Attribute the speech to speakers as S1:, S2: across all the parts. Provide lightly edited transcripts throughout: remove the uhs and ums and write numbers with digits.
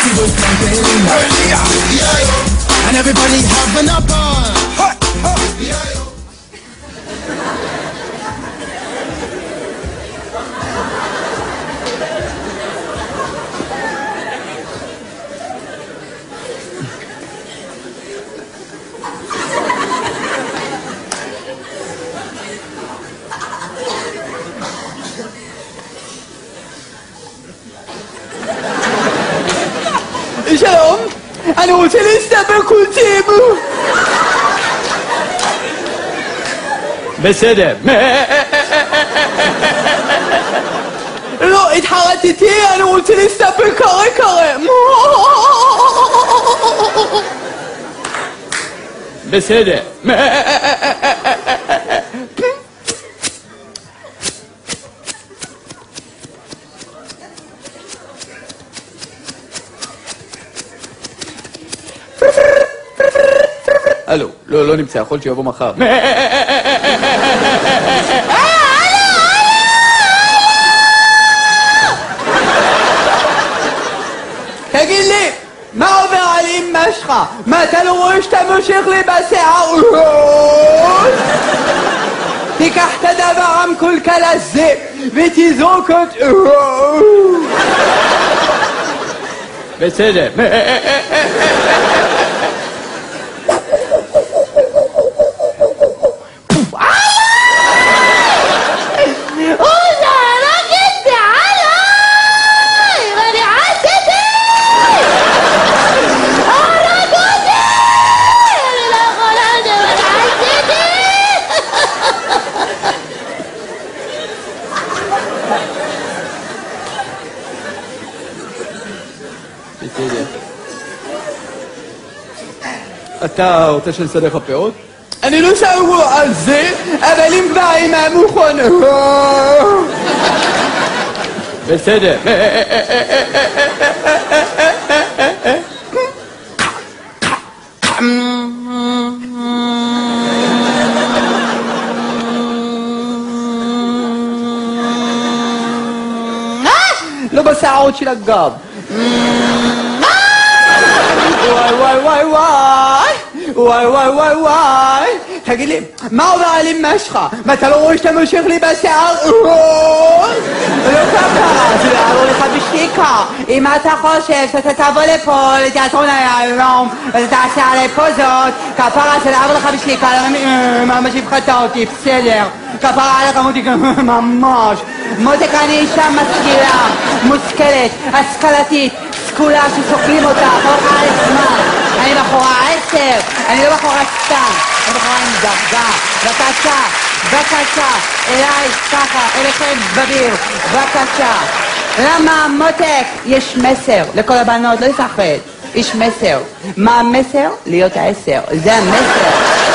S1: was pumping. And everybody having a ball.
S2: שלום, אני רוצה להסתבר קולטים. בסדר. לא, התחרטתי, אני רוצה להסתבר קרה. בסדר. הלו, לא נמצא, יכול להיות שיבוא מחר. תגיד לי, מה עובר על אמא שלך? מה, אתה לא רואה שאתה מושך לי בשיער? תיקח את הדבר המקולקל הזה ותזרוק אותו. בסדר. אתה רוצה שנסדר לך פאות? אני לא שאול על זה, אבל אם כבר עם המוכן... בסדר. לא בשערות של הגב. וואי. תגיד לי, מה עובר על אמא שלך? מה, אתה לא רואה שאתה מושך לי בשיער? לא ככה, זה יעבור לך בשתיקה. אם אתה חושב שאתה תבוא לפה לתיאטרון היום ואתה תעשה עלי פוזות, כפרה זה יעבור לך בשתיקה. ממש הפחתה אותי, בסדר. כפרה עליך מותיקה, ממש. מותיקה אני אישה משכילה, מושכלת, השכלתית, סקולה שסוכלים אותה, אורך על זמן. אני בחורה 10, אני לא בחורה סתם, אני בחורה עם דרגה. בבקשה, אליי, ככה, אליכם בביר, בבקשה. למה, מותק, יש מסר לכל הבנות, לא לפחד, יש מסר. מה המסר? להיות 10, זה המסר.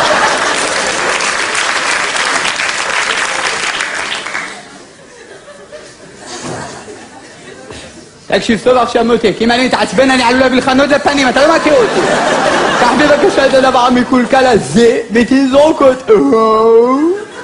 S2: תקשיב טוב עכשיו מותק, אם אני מתעצבן אני עלול להביא לך נוד לפנים, אתה לא מכיר אותי. קח בבקשה את הדבר המקולקל הזה ותזרוק אותו.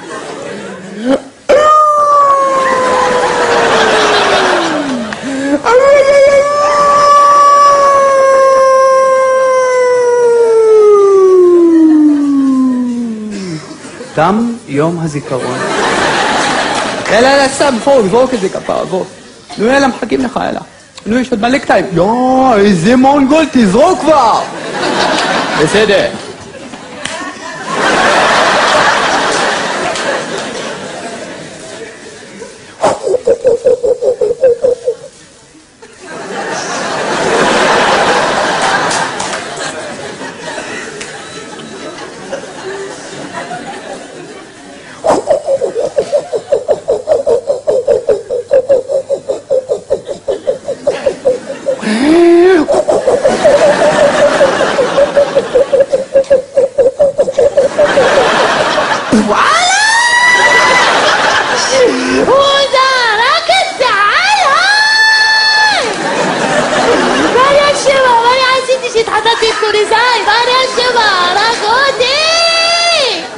S2: תם יום הזיכרון. יאללה, סתם, זרוק את זה כפרה, בוא. נו יאללה, מחכים לך, יאללה. נו, יש עוד מלא קטעים. יואו, איזה מונגול, תזרוק כבר! בסדר.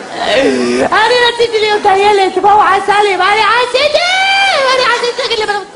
S3: אני רציתי להיות הילד, מה הוא עשה לי? מה אני עשיתי? תגיד לי,